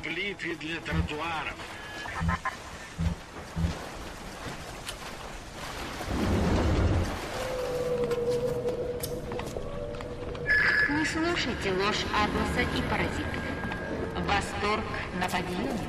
плиты для тротуаров. Не слушайте ложь Атласа и паразитов. Восторг на подъемник.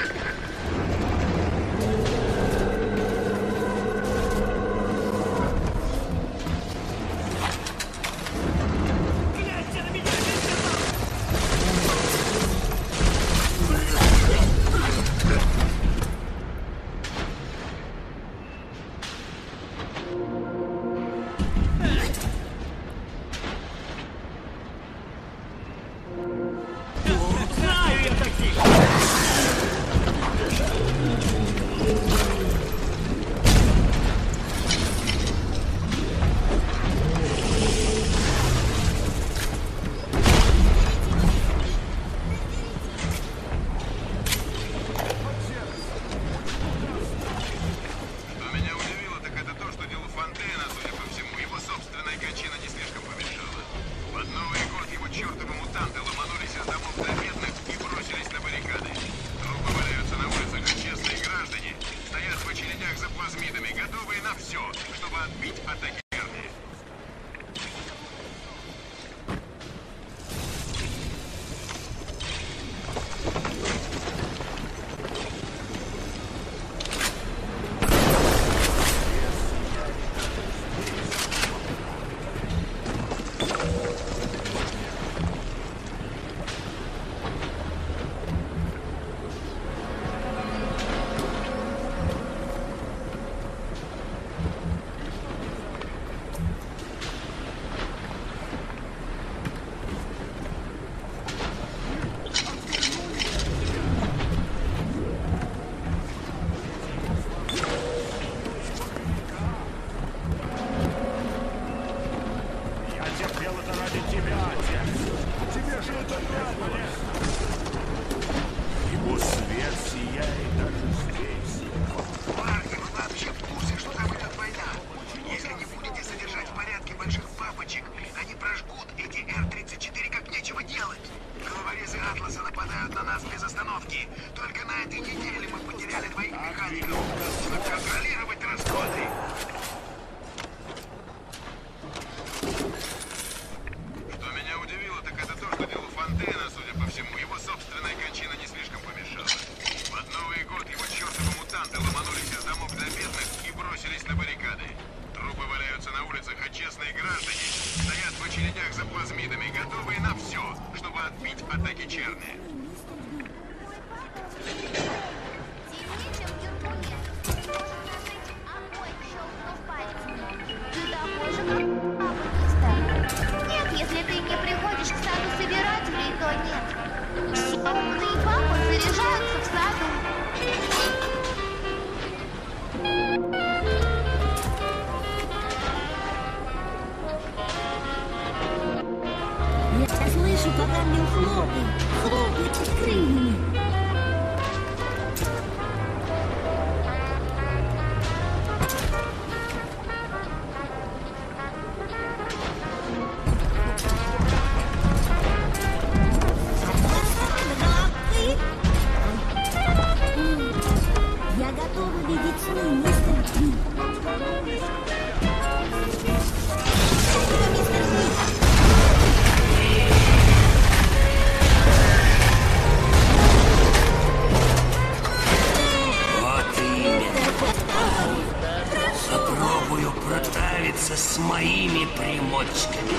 С моими примочками.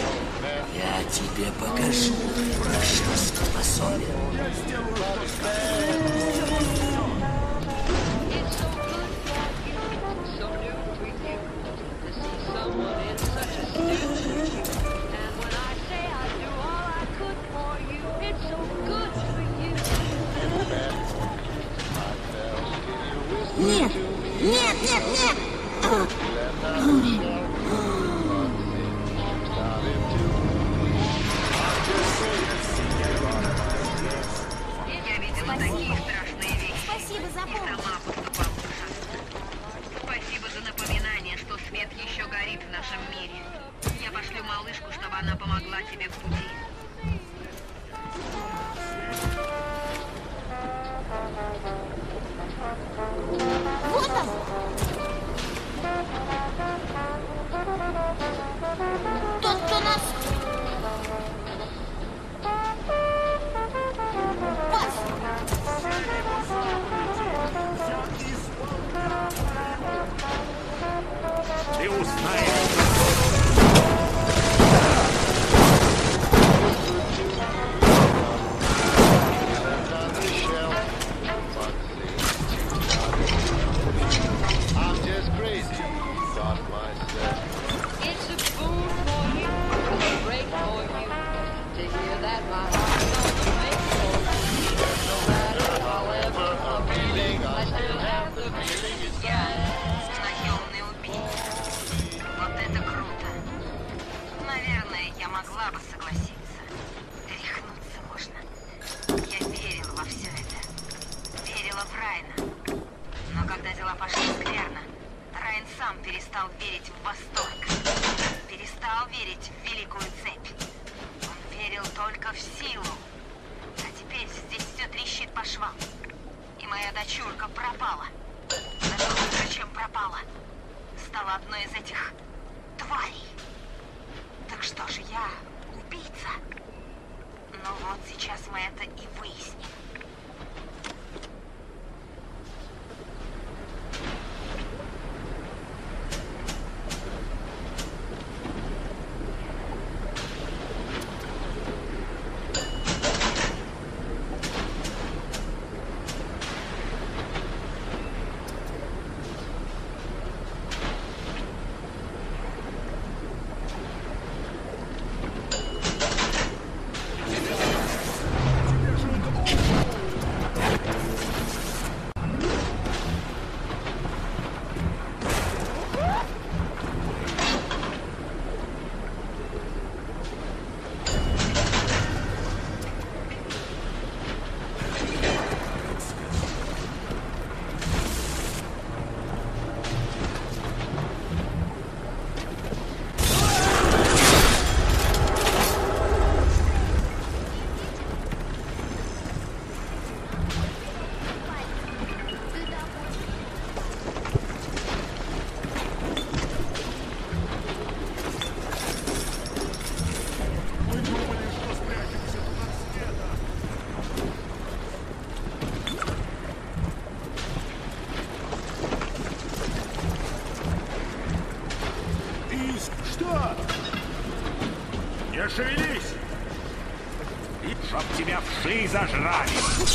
Я тебе покажу, на что способен. Нет, нет, нет, нет! Спасибо за помощь. Спасибо за напоминание, что свет еще горит в нашем мире. Я пошлю малышку, чтобы она помогла тебе в пути. Ты узнаешь. It's a boon for you, a break for you, to hear that my heart's on the make for you. No matter however I'm feeling, I still have the feeling inside. Наемный убийца. Вот это круто. Наверное, я могла бы согласиться. Рехнуться можно. Я верила во все это. Верила в Райна. Но когда дела пошли скверно, Райн сам перестал верить в восторг. Перестал верить в великую цепь. Он верил только в силу. А теперь здесь все трещит по швам. И моя дочурка пропала. Даже хуже, чем пропала. Стала одной из этих тварей. Так что же я убийца? Ну вот сейчас мы это и выясним. Что? Не шевелись! И чтоб тебя вши зажрали!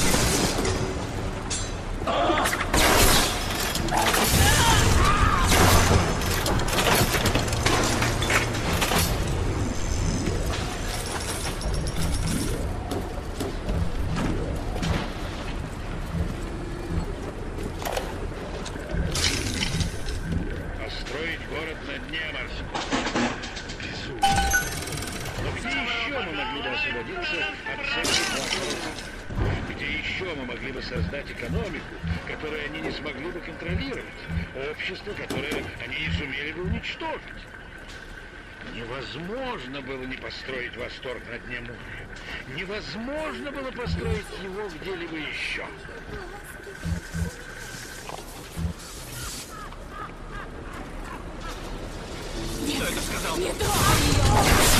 Построить город на дне морском. Безумие. Но где еще мы могли бы освободиться от цепи? Где еще мы могли бы создать экономику, которую они не смогли бы контролировать? Общество, которое они не сумели бы уничтожить? Невозможно было не построить восторг на дне моря. Невозможно было построить его где-либо еще. Кто это сказал? Не трогай ее!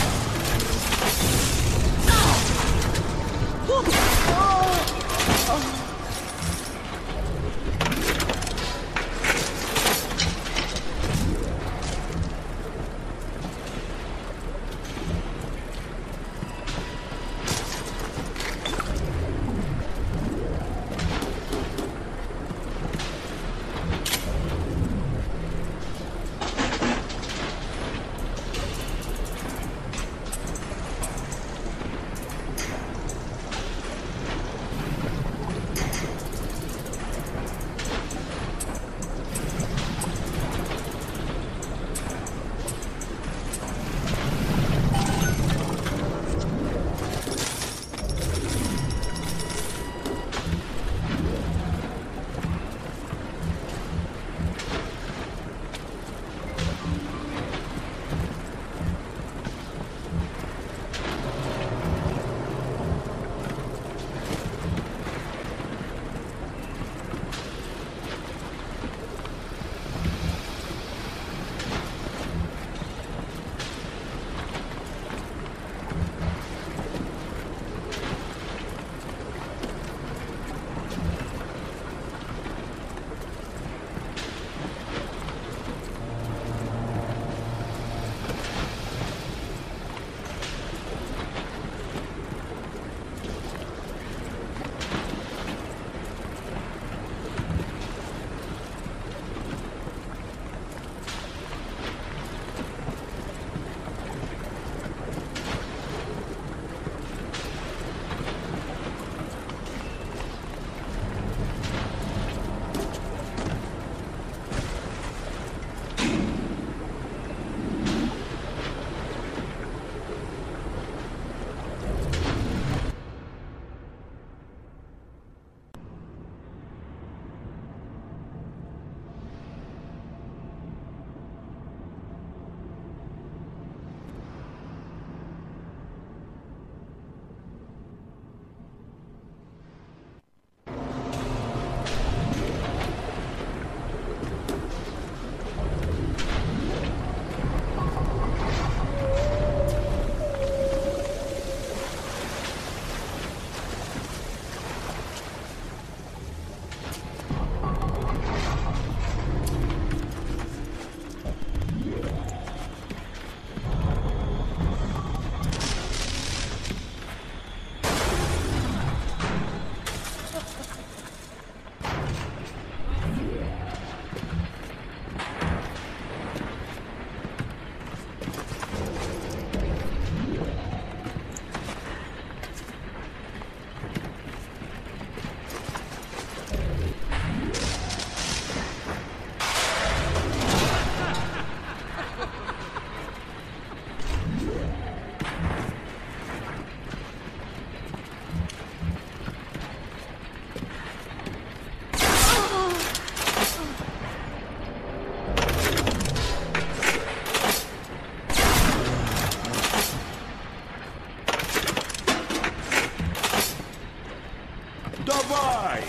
Давай!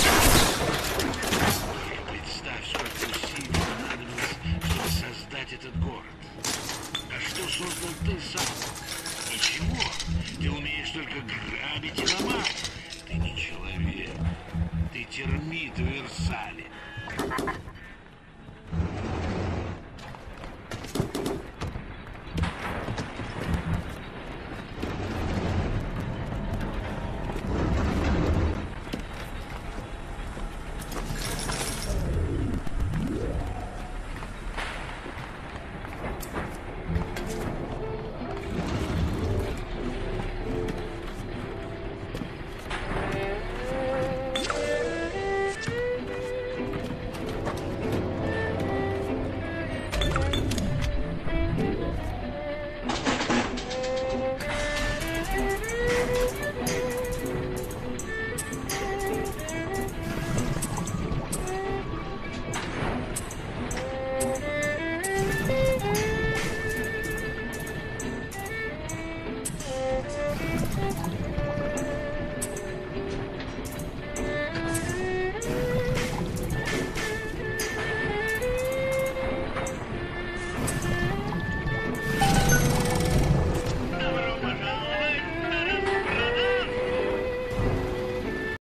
Представь, сколько усилий понадобилось, чтобы создать этот город. А что создал ты сам? Ничего. Ты умеешь только грабить и